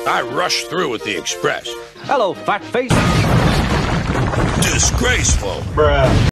I rushed through with the express. Hello, fat face. Disgraceful. Bruh.